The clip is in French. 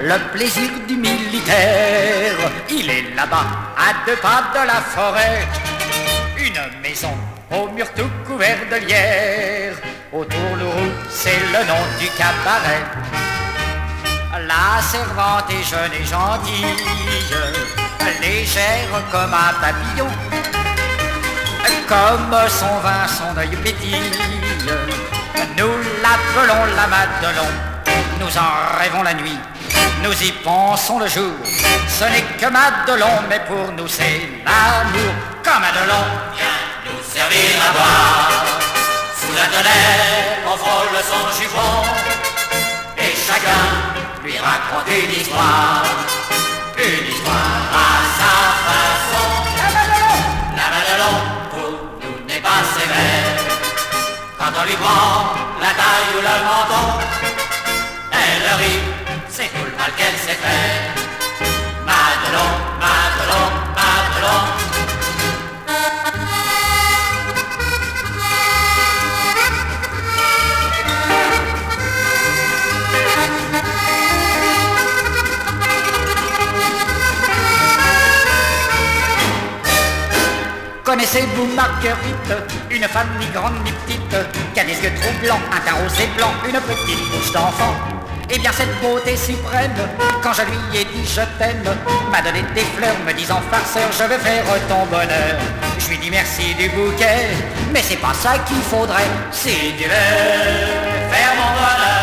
le plaisir du militaire. Il est là-bas, à 2 pas de la forêt. Une maison au mur tout couvert de lierre. Autour Lourou, c'est le nom du cabaret. La servante est jeune et gentille, légère comme un papillon. Comme son vin, son œil pétille. Nous l'appelons la Madelon. Nous en rêvons la nuit, nous y pensons le jour. Ce n'est que Madelon, mais pour nous c'est l'amour. Comme Madelon viens nous servir à boire. Sous la tonnelle, on frôle son chiffon. Et chacun lui raconte une histoire. Une histoire à sa façon. La Madelon, pour nous n'est pas sévère. Quand on lui prend la taille ou le menton, elle rit, c'est tout le mal qu'elle sait faire. Madelon, Madelon, Madelon. Connaissez-vous Marguerite, une femme ni grande ni petite, qui a des yeux trop blancs, un teint rose et blanc, une petite bouche d'enfant? Eh bien cette beauté suprême, quand je lui ai dit je t'aime, m'a donné des fleurs me disant farceur je vais faire ton bonheur. Je lui dis merci du bouquet, mais c'est pas ça qu'il faudrait. Si tu veux faire mon bonheur,